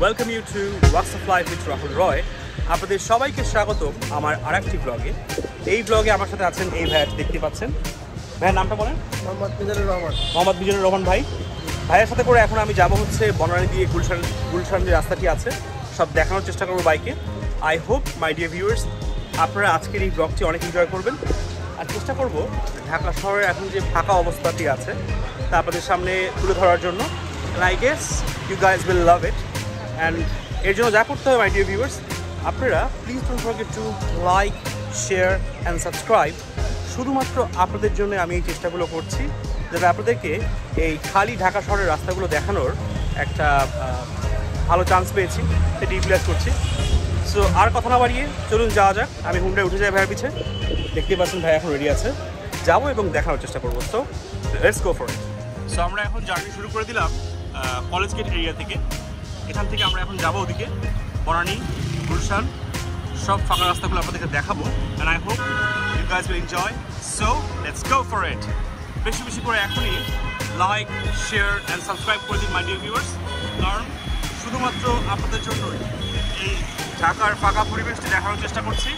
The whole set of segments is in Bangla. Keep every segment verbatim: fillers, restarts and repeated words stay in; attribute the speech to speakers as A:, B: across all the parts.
A: welcome you to Walks of Life with Rahul Roy. আপনাদের সবাইকে স্বাগতম আমার আরেকটি ব্লগে। এই ব্লগে আমার সাথে আছেন এই ভাই দেখতে পাচ্ছেন। ভাইয়ের নামটা বলেন?
B: মোহাম্মদ মিজানুর রহমান।
A: মোহাম্মদ মিজানুর রহমান ভাই। ভাইয়ের সাথে করে এখন আমি যাব হচ্ছে বনানী দিয়ে গুলশান গুলশান যে রাস্তাটি আছে সব দেখানোর চেষ্টা করবো বাইকে। I hope my dear viewers আপনারা আজকের এই ব্লগটি অনেক এনজয় করবেন। আর চেষ্টা করব ঢাকা শহরের এখন যে ফাঁকা অবস্থাটি আছে তা আপনাদের সামনে তুলে ধরার জন্য। And I guess you guys will love it. And এর জন্য যা করতে হবে মাই ডিয়ার ভিউয়ার্স আপনারা please don't forget to like, share and subscribe. শুধুমাত্র আপনাদের জন্য আমি এই চেষ্টাগুলো করছি যাতে আপনাদেরকে এই খালি ঢাকা শহরের রাস্তাগুলো দেখানোর একটা ভালো চান্স পেয়েছি, সেটি ইউটিলাইজ করছি। সো আর কথা না বাড়িয়ে চলুন যাওয়া যাক। আমি হুন্ডায় উঠে যাই ভাইয়ের পিছে, দেখতেই পাচ্ছেন ভাই এখন রেডি আছে, যাবো এবং দেখানোর চেষ্টা করবো। So let's go for it. So আমরা এখন জার্নি শুরু করে দিলাম কলেজ গেট এরিয়া থেকে। এখান থেকে আমরা এখন যাবো ওদিকে বনানী, গুলশান, সব ফাঁকা রাস্তাগুলো আপনাদেরকে দেখাবো। And I hope you guys will enjoy. So let's go for it. বেশি বেশি করে এখনই লাইক, শেয়ার অ্যান্ড সাবস্ক্রাইব করে দিন মাই ডিয়ার ভিউয়ার্স, কারণ শুধুমাত্র আপনাদের জন্য এই ঢাকার ফাঁকা পরিবেশটি দেখানোর চেষ্টা করছি।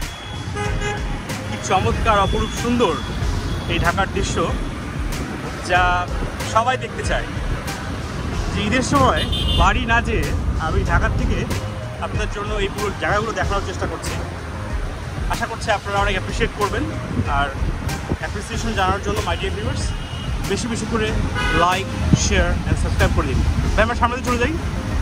A: কি চমৎকার, অপরূপ সুন্দর এই ঢাকার দৃশ্য, যা সবাই দেখতে চায়। যে ঈদের সময় বাড়ি না যেয়ে আমি ঢাকার থেকে আপনাদের জন্য এই পুরো জায়গাগুলো দেখানোর চেষ্টা করছি। আশা করছি আপনারা অনেক অ্যাপ্রিসিয়েট করবেন। আর অ্যাপ্রিসিয়েশন জানার জন্য মাই ডিয়ার ভিউয়ার্স বেশি বেশি করে লাইক, শেয়ার অ্যান্ড সাবস্ক্রাইব করে দিন। ভাই আমরা সামনে চলে যাই।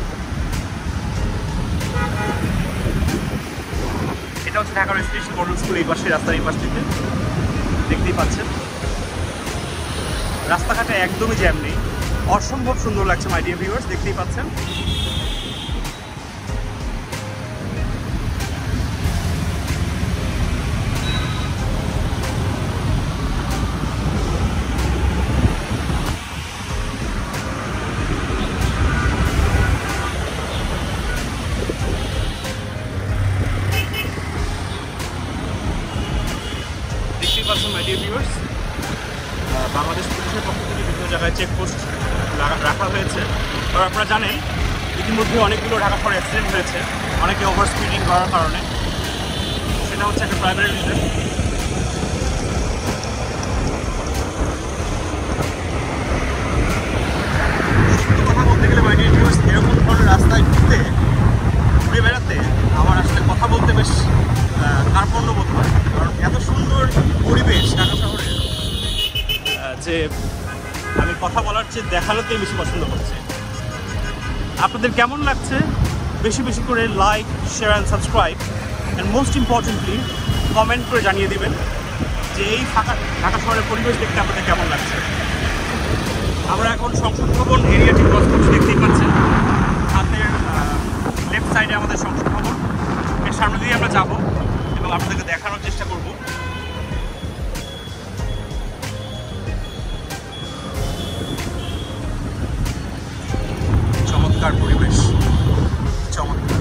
A: এটা হচ্ছে ঢাকা রেসিডেন্সিয়াল মডেল স্কুল, এই পাশে রাস্তার এই পাশ থেকে দেখতেই পাচ্ছেন। রাস্তাঘাটে একদমই জ্যাম নেই, অসম্ভব সুন্দর লাগছে মাই ডিয়ার ভিউয়ার্স, দেখতেই পাচ্ছেন। দেখতেই পাচ্ছেন মাই ডিয়ার ভিউয়ার্স বাংলাদেশ পুলিশের পক্ষ থেকে বিভিন্ন জায়গায় চেকপোস্ট রাখা হয়েছে। আর আপনারা জানেন ইতিমধ্যে অনেকগুলো ঢাকা শহরে অ্যাক্সিডেন্ট হয়েছে, অনেকে ওভার স্পিডিং করার কারণে। সেটা হচ্ছে একটা প্রাইমারি রিজন। কথা বলতে গেলে মাই ডিয়ার ভিউয়ার্স এরকম ধরনের রাস্তায় ঘুরতে ঘুরে বেড়াতে আমার আসলে কথা বলতে বেশ কার্পণ্য বোধ হয়, কারণ এত সুন্দর পরিবেশ ঢাকা শহরে যে আমি কথা বলার চেয়ে দেখানোতেই বেশি পছন্দ করছি। আপনাদের কেমন লাগছে বেশি বেশি করে like, share and subscribe and most importantly comment করে জানিয়ে দেবেন যে এই ফাঁকা ঢাকা শহরের পরিবেশ দেখতে আপনাদের কেমন লাগছে। আমরা এখন সংসদ ভবন এরিয়াটি ক্রস করছি, দেখতেই পাচ্ছেন হাতের লেফট সাইডে আমাদের সংসদ ভবন। এর সামনে দিয়ে আমরা যাব এবং আপনাদেরকে দেখানোর চেষ্টা করব। চমৎকার পরিবেশ, চমৎকার।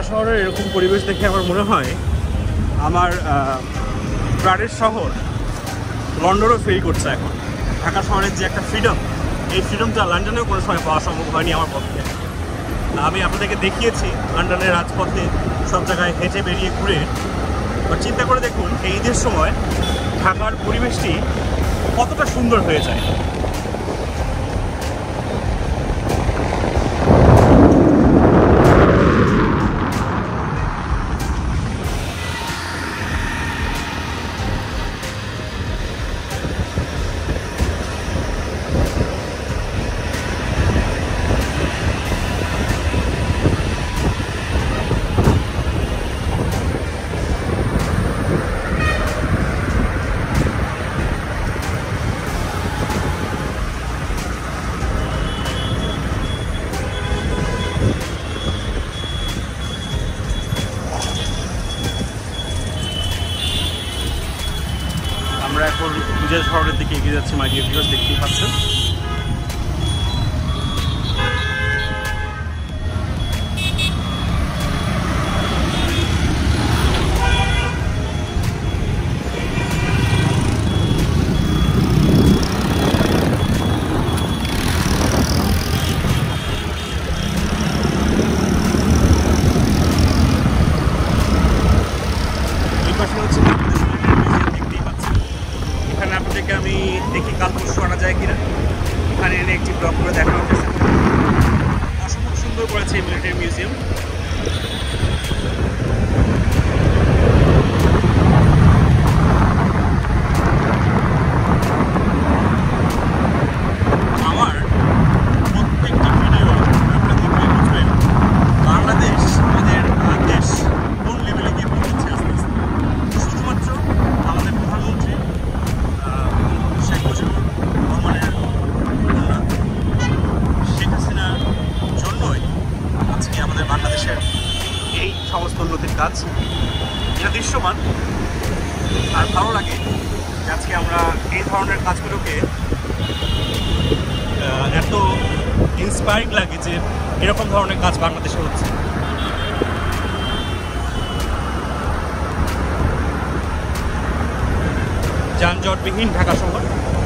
A: শহরের এরকম পরিবেশ দেখে আমার মনে হয় আমার প্রাণের শহর লন্ডনও ফিল করছে এখন। ঢাকা শহরের যে একটা ফ্রিডম, এই ফ্রিডমটা লন্ডনেও কোনো সময় পাওয়া সম্ভব হয়নি আমার পক্ষে। আমি আপনাদেরকে দেখিয়েছি লন্ডনের রাজপথে সব জায়গায় হেঁটে বেরিয়ে ঘুরে, আর চিন্তা করে দেখুন এই ঈদের সময় ঢাকার পরিবেশটি কতটা সুন্দর হয়ে যায়। আমরা এখন পূজা শহরের দিকে এগিয়ে যাচ্ছি, মাই ডিয়ার ভিউয়ার্স, দেখতেই পাচ্ছেন। আমি দেখি কাল পরশু আনা যায় কিনা, এখানে এনে একটি ব্লগ করে দেখানোর চেষ্টা করব। অসম্ভব সুন্দর করেছে এই মিলিটারি মিউজিয়াম। আমার প্রত্যেকটা ভিডিও আপনারা দেখলে বুঝবেন বাংলাদেশ আমাদের দেশ কোন লেভেলে গিয়ে পৌঁছচ্ছে আস্তে আস্তে। শুধুমাত্র আমাদের প্রধানমন্ত্রী শেখ মুজিবুর রহমানের কন্যা শেখ হাসিনার জন্যই আজকে আমাদের বাংলাদেশের এই সমস্ত উন্নতির কাজ যেটা দৃশ্যমান। আর ভালো লাগে যে আজকে আমরা এই ধরনের কাজগুলোকে এত ইন্সপায়ারিং লাগে যে এরকম ধরনের কাজ বাংলাদেশে হচ্ছে। যানজটবিহীন ঢাকা শহর।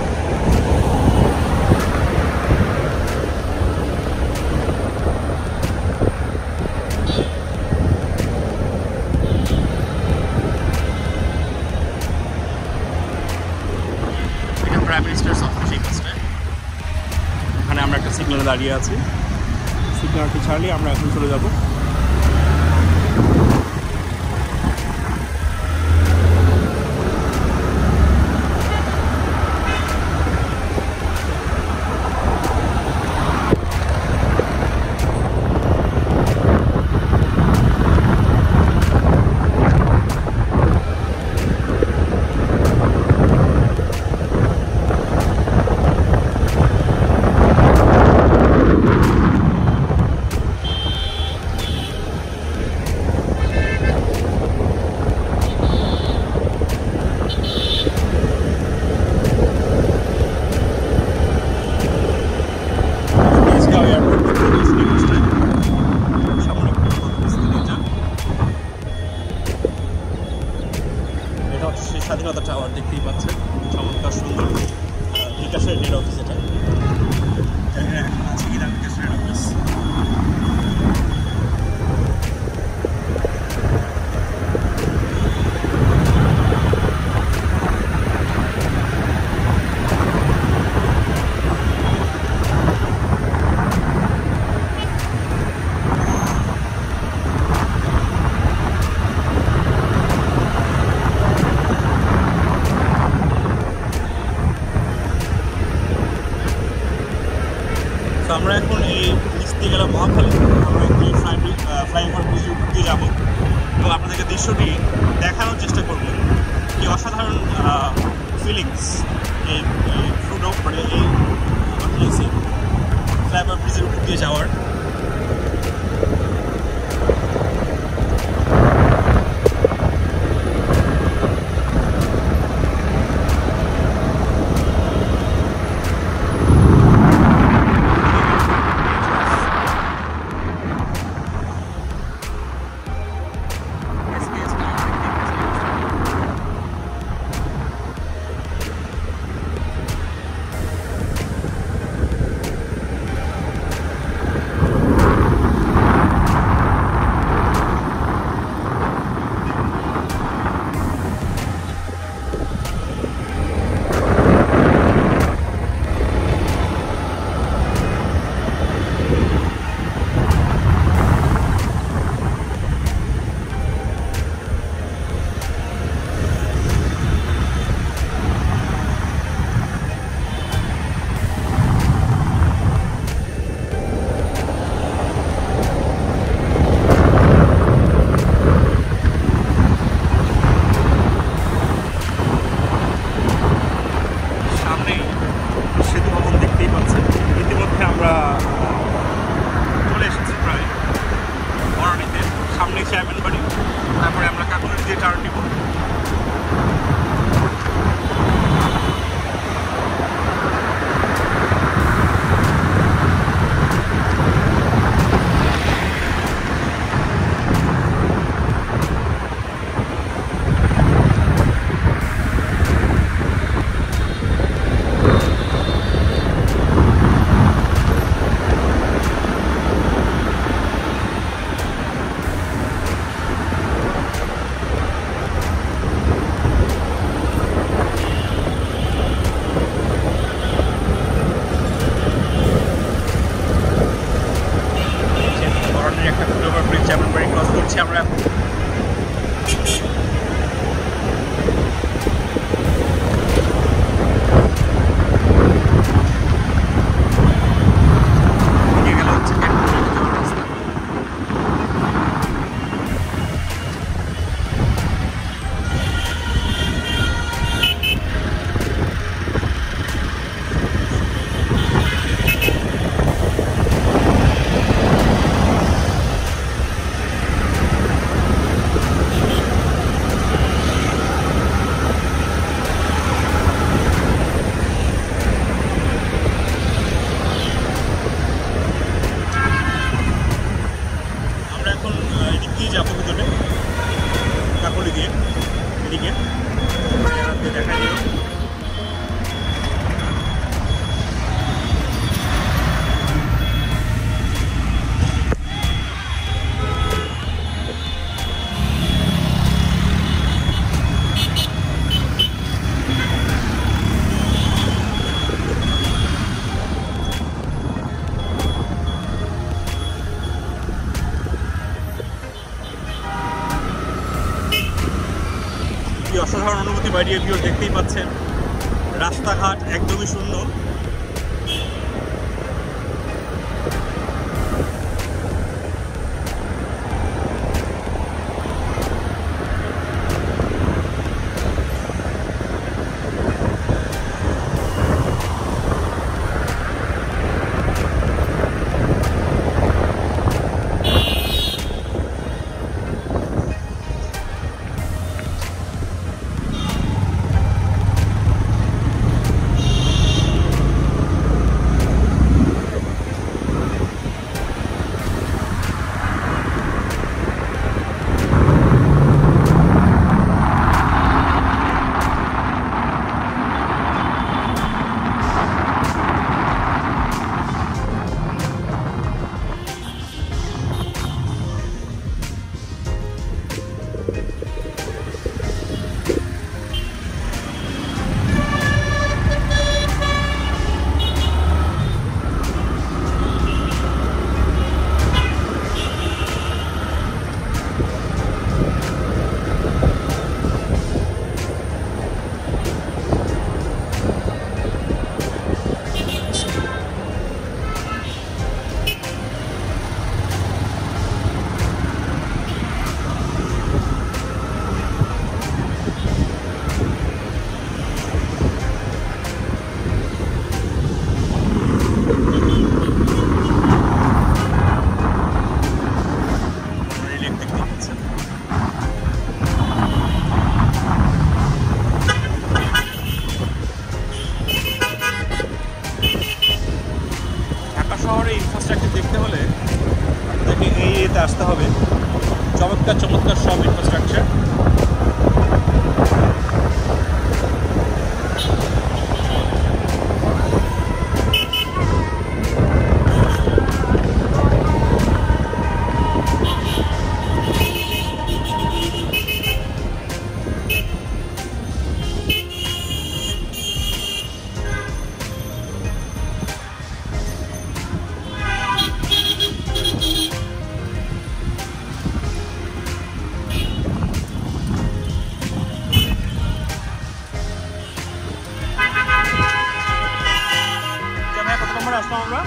A: প্রাইম মিনিস্টার্স অফিস এই কাজটা। এখানে আমরা একটা সিগন্যালে দাঁড়িয়ে আছি, সিগন্যালটি ছাড়লে আমরা এখন চলে যাব। স্বাধীনতা টাওয়ার দেখতেই পাচ্ছেন, চমৎকার সুন্দর। বিকাশের হেড অফিস এটা, আছে কিনা বিকাশের হেড অফিস। আমরা এখন দিকে দেখা দিল। অসাধারণ অনুভূতি বাইরে ভিউ দেখতেই পাচ্ছেন, রাস্তাঘাট একদমই শূন্য। আসতে হবে। চমৎকার চমৎকার সব ইনফ্রাস্ট্রাকচার। আসলাম আমরা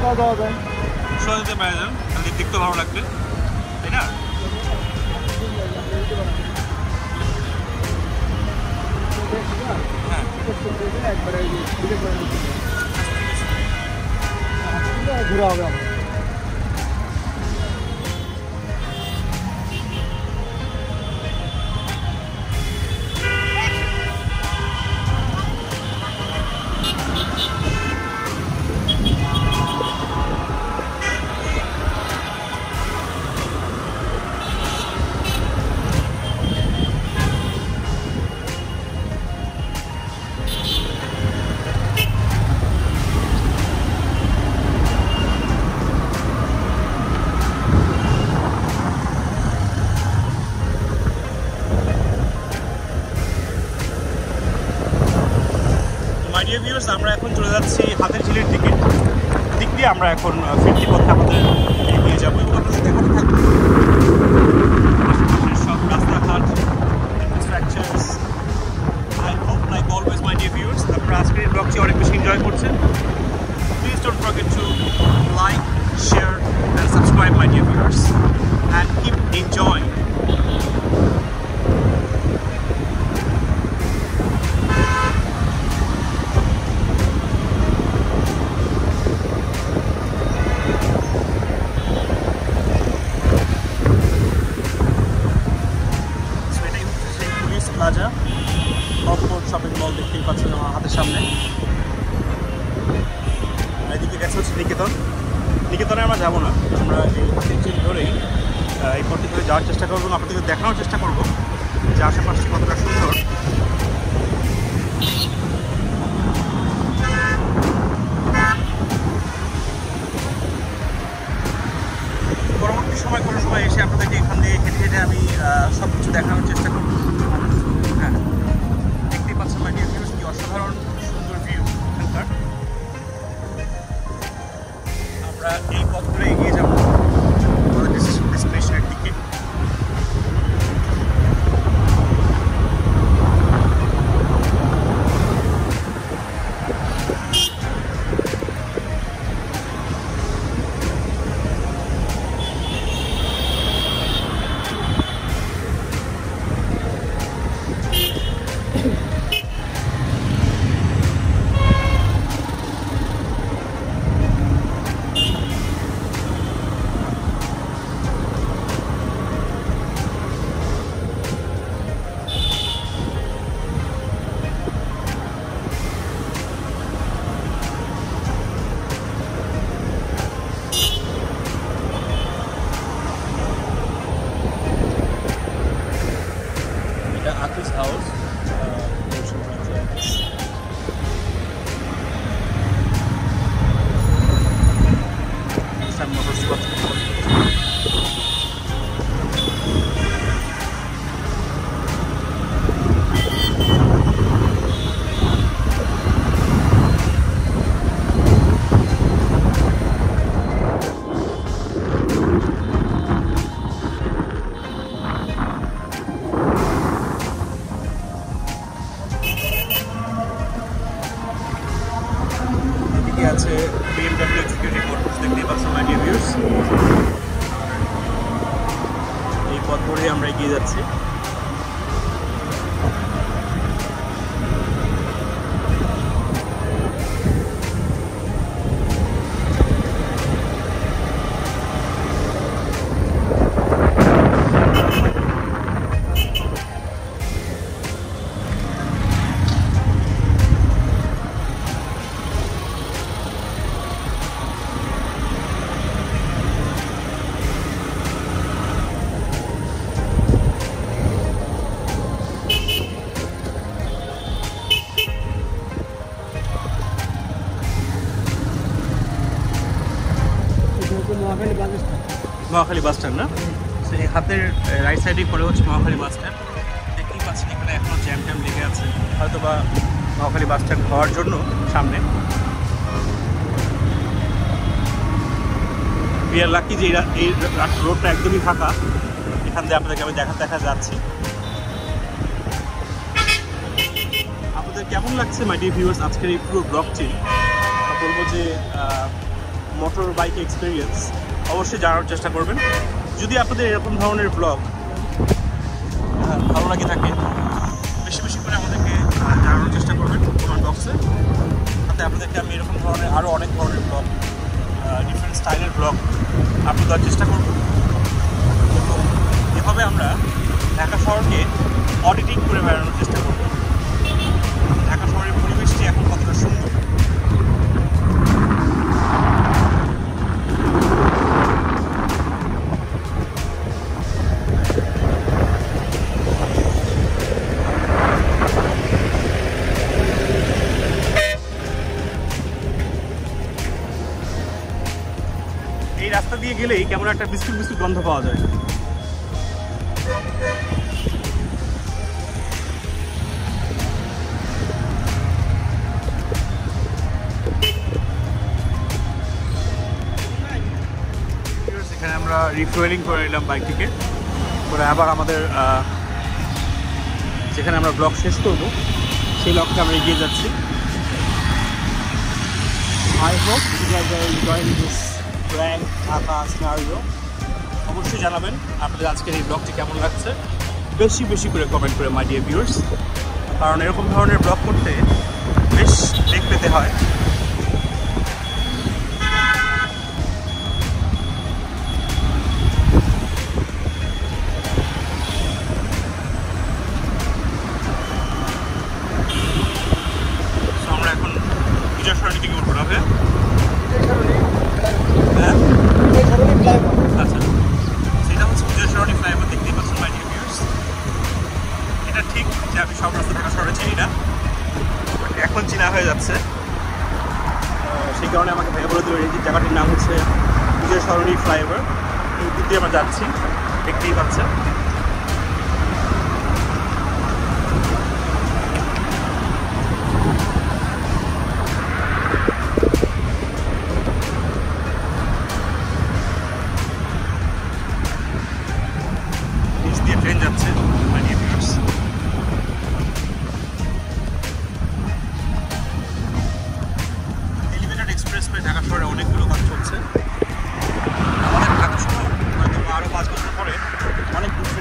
B: শোয়া দেওয়া যায়,
A: শোয়া দিতে পারা যান, তাহলে দেখতে ভালো লাগবে, তাই না? হ্যাঁ
B: একবারে ঘোরা হবে আমার। আমরা এখন চলে যাচ্ছি হাতের ঝিলের দিকে, দিক দিয়ে আমরা এখন ফিরতি পথে আমাদের এগিয়ে যাবো এবং আপনার সাথে কথা থাকবো সব রাস্তাঘাট, infrastructures. I hope like always my dear viewers আপনারা আজকের এই ব্লগটি অনেক বেশি এনজয় করছেন। Please don't forget to like, share and subscribe my dear viewers and keep enjoying. Shopping mall দেখতেই পাচ্ছেন আমার হাতের সামনে। এদিকে গেছে হচ্ছে নিকেতন। নিকেতনে আমরা যাবো না, আমরা এই হাতের ঝিল ধরেই এই পথটি ধরে যাওয়ার চেষ্টা করবো এবং আপনাদেরকে দেখানোর চেষ্টা করবো যে আশেপাশটি কতটা সুন্দর। পরবর্তী সময় কোনো সময় এসে আপনাদেরকে এখান দিয়ে হেঁটে হেঁটে আমি সব কিছু দেখানোর চেষ্টা করবো। হ্যাঁ, দেখতেই পাচ্ছেন মাই ডিয়ার ভিউয়ার্স কি অসাধারণ সুন্দর ভিউ এখানকার। আমরা এই পথ ধরে এগিয়ে যাবো আমাদের ডেস্টিনেশনের দিকে। House. Some motorsports. আছে বিএমডব্লিউ এক্সিকিউটিভ মোটরস দেখতেই পাচ্ছেন মাই ডিয়ার ভিউয়ার্স। এই পথ ধরে আমরা এগিয়ে যাচ্ছি। মহাখালী বাস স্ট্যান্ড না, সেই হাতের রাইট সাইডে পড়ে হচ্ছে মহাখালী বাস স্ট্যান্ড। দেখতেই পাচ্ছেন এখানে এখনও জ্যাম ট্যাম লেগে আছে, হয়তো বা মহাখালী বাস স্ট্যান্ড হওয়ার জন্য সামনে। উই আর লাকি যে এই রোডটা একদমই ফাঁকা, এখান দিয়ে আপনাদেরকে আমি দেখা দেখা যাচ্ছি। আপনাদের কেমন লাগছে মাই ডিয়ার ভিউয়ার্স আজকের এই পুরো ব্লগটি? বলবো যে
A: মোটর বাইক এক্সপিরিয়েন্স অবশ্যই জানার চেষ্টা করবেন। যদি আপনাদের এরকম ধরনের ব্লগ ভালো লাগে থাকে বেশি বেশি করে আমাদেরকে জানানোর চেষ্টা করবেন কমেন্ট বক্সে, তাতে আপনাদেরকে আমি এরকম ধরনের আরও অনেক ধরনের ব্লগ, ডিফারেন্ট স্টাইলের ব্লগ আপলোড দেওয়ার চেষ্টা করব। এবং এভাবে আমরা ঢাকা শহরকে অডিটিং করে বেড়ানোর চেষ্টা করব। ঢাকা শহরের পরিবেশটি এখন কতটা সুন্দর। এই রাস্তা দিয়ে গেলেই কেমন একটা বিস্কুট বিস্কুট গন্ধ পাওয়া যায়। এখানে আমরা রিফুয়েলিং করে নিলাম বাইকটিকে, করে আবার আমাদের যেখানে আমরা ব্লগ শেষ করব সেই ব্লগটা আমরা এগিয়ে যাচ্ছি। I hope you guys are enjoying this prank Dhaka scenario. অবশ্যই জানাবেন আপনাদের আজকের এই ব্লগটি কেমন লাগছে, বেশি বেশি করে কমেন্ট করে মাই ডিয়ার ভিউয়ার্স, কারণ এরকম ধরনের ব্লগ করতে বেশ বেগ পেতে হয়। আমরা এখন পূজা সরণি থেকে উঠবো না ভাই? হ্যাঁ আচ্ছা, সেটা হচ্ছে পূজা সরণি ফ্লাইওভার, দেখতেই পাচ্ছেন মাই ডিয়ার ভিউয়ার্স। এটা ঠিক যে আমি সব রাস্তা ঢাকা শহরে চিনি না, এখন চিনা হয়ে যাচ্ছে, সেই কারণে আমাকে ভাইয়া বলে দিল এই জায়গাটির নাম হচ্ছে পূজা সরণি ফ্লাইওভার। এই দিক দিয়ে আমরা যাচ্ছি, দেখতেই পাচ্ছেন। ট্রেন যাচ্ছে my dear viewers. Elevated expressway Dhaka শহরে অনেকগুলো কাজ চলছে। আমাদের ঢাকা শহর হয়তো আরও পাঁচ বছর পরে অনেক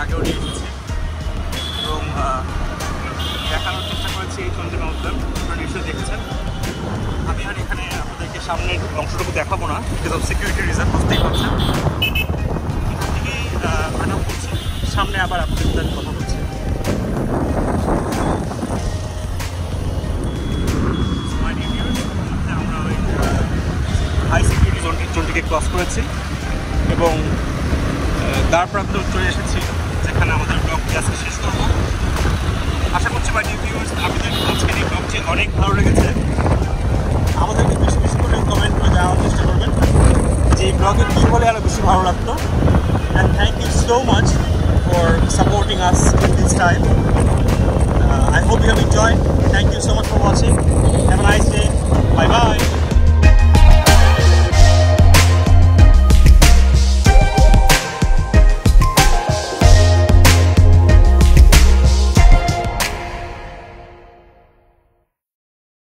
A: আগেও নিয়ে এসেছি এবং দেখানোর চেষ্টা করেছি এই চন্দ্রিমা উদ্যান। আপনারা নিশ্চয়ই দেখেছেন। আমি আর এখানে আপনাদেরকে সামনের অংশটুকু দেখাবো না, বিকজ অফ সিকিউরিটি রিজন, বুঝতেই পারছেন। এখান থেকেই আনাপ করছি, সামনে আবার আপনাদের সাথে কথা বলছি। আমরা ওই হাই সিকিউরিটি জোনটি জোনটিকে ক্রস করেছি এবং তারপর আমরা চলে এসেছি যেখানে আমাদের ব্লগটি আজকে শেষ করবো। আশা করছি মাই ডিয়ার ভিউয়ার্স আপনাদের আজকের এই ব্লগটি অনেক ভালো লেগেছে। আমাদেরকে বেশি বেশি করে কমেন্ট করে জানানোর চেষ্টা করবেন যে এই ব্লগে কী হলে আরও বেশি ভালো লাগতো। And thank you so much for supporting us in this time. I hope you have enjoyed. Thank you so much for watching. Have a nice day. Bye by.